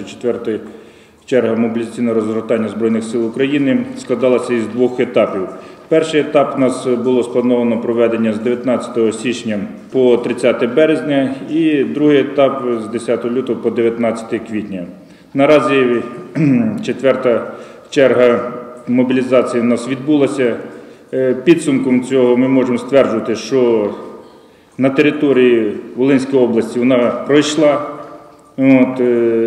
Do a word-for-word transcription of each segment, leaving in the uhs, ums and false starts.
четвертої черга мобілізаційного розгортання Збройних сил України складалася із двох етапів. Перший етап у нас було сплановано проведення з дев'ятнадцятого січня по тридцяте березня і другий етап з десятого лютого по дев'ятнадцяте квітня. Наразі четверта черга мобілізації у нас відбулася. Підсумком цього ми можемо стверджувати, що на території Волинської області вона пройшла. От,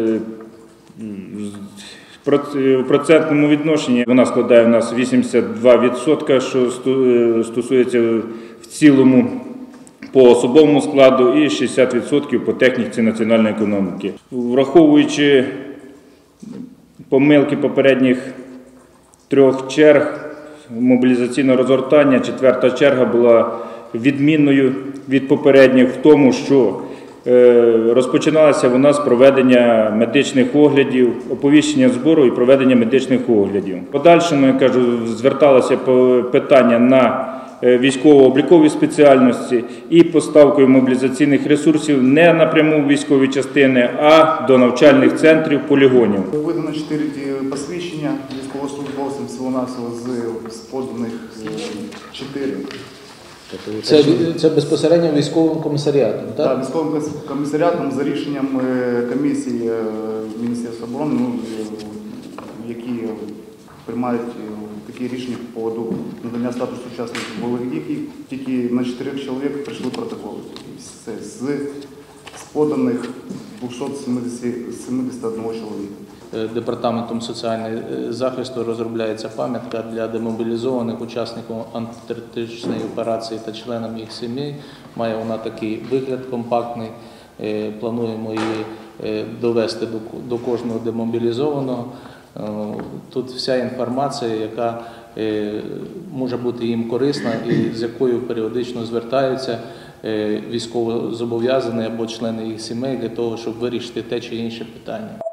в процентному відношенні вона складає у нас вісімдесят два відсотки, що стосується в цілому по особовому складу, і шістдесят відсотків по техніці національної економіки. Враховуючи помилки попередніх трьох черг мобілізаційного розгортання, четверта черга була відмінною від попередніх в тому, що розпочиналося у нас проведення медичних оглядів, оповіщення збору і проведення медичних оглядів. В подальшому, я кажу, зверталося питання на військово-облікові спеціальності і поставкою мобілізаційних ресурсів не напряму в військові частини, а до навчальних центрів, полігонів. Видано чотири посвідчення військовослужбовцям, всього-навсього з поданих чотири. Це, це безпосередньо військовим комісаріатом, так? Так, військовим комісаріатом за рішенням комісії Міністерства оборони, ну, які приймають такі рішення по поводу надання статусу учасників бойових дій, і тільки на чотирьох чоловік прийшли протоколи. Це з, з поданих двохсот сімдесят одного чоловіка. Департаментом соціального захисту розробляється пам'ятка для демобілізованих учасників антитерористичної операції та членам їх сімей. Має вона такий вигляд компактний. Плануємо її довести до кожного демобілізованого. Тут вся інформація, яка може бути їм корисна і з якою періодично звертаються військовозобов'язані або члени їх сімей для того, щоб вирішити те чи інше питання.